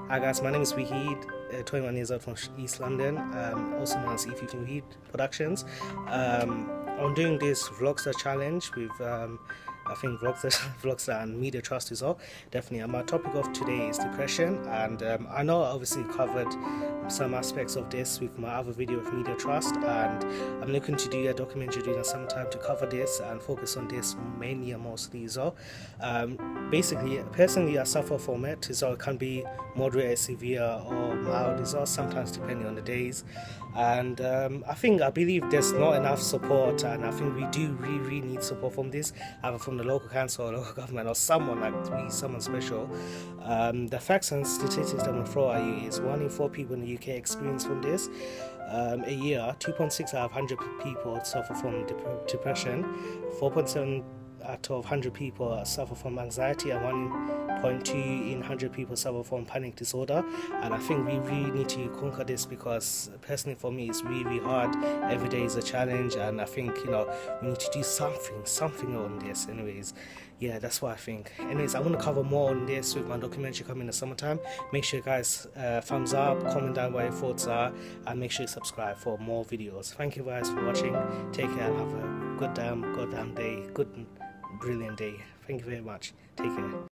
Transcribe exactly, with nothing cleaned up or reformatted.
Hi guys, my name is Waheed, uh, twenty-one years old from East London, um, also known as E fifteen Waheed Productions. Um, I'm doing this Vlogstar challenge with um, I think Vlogstar, Vlogstar and Media Trust as well. Definitely, and my topic of today is depression, and um, I know I obviously covered some aspects of this with my other video of Media Trust, and I'm looking to do a documentary during some time to cover this and focus on this mainly and mostly as well. Um, basically, personally I suffer from it, so it can be moderate, severe or mild as well, sometimes depending on the days. And um, I think, I believe there's not enough support, and I think we do really, really need support from this, either from the local council or local government or someone like me, someone special. Um, the facts and statistics that I'm going to throw at you is one in four people in the U K experience from this. Um, a year, two point six out of one hundred people suffer from dep depression, four point seven out of one hundred people suffer from anxiety, and one point two in one hundred people suffer from panic disorder. And I think we really need to conquer this, because personally for me it's really, really hard. Every day is a challenge, and I think, you know, we need to do something something on this. Anyways, yeah, that's what I think. Anyways, I want to cover more on this with my documentary coming in the summertime. Make sure you guys uh, thumbs up, comment down what your thoughts are, and make sure you subscribe for more videos. Thank you guys for watching. Take care and have a good damn goddamn day, good brilliant day. Thank you very much. Take care.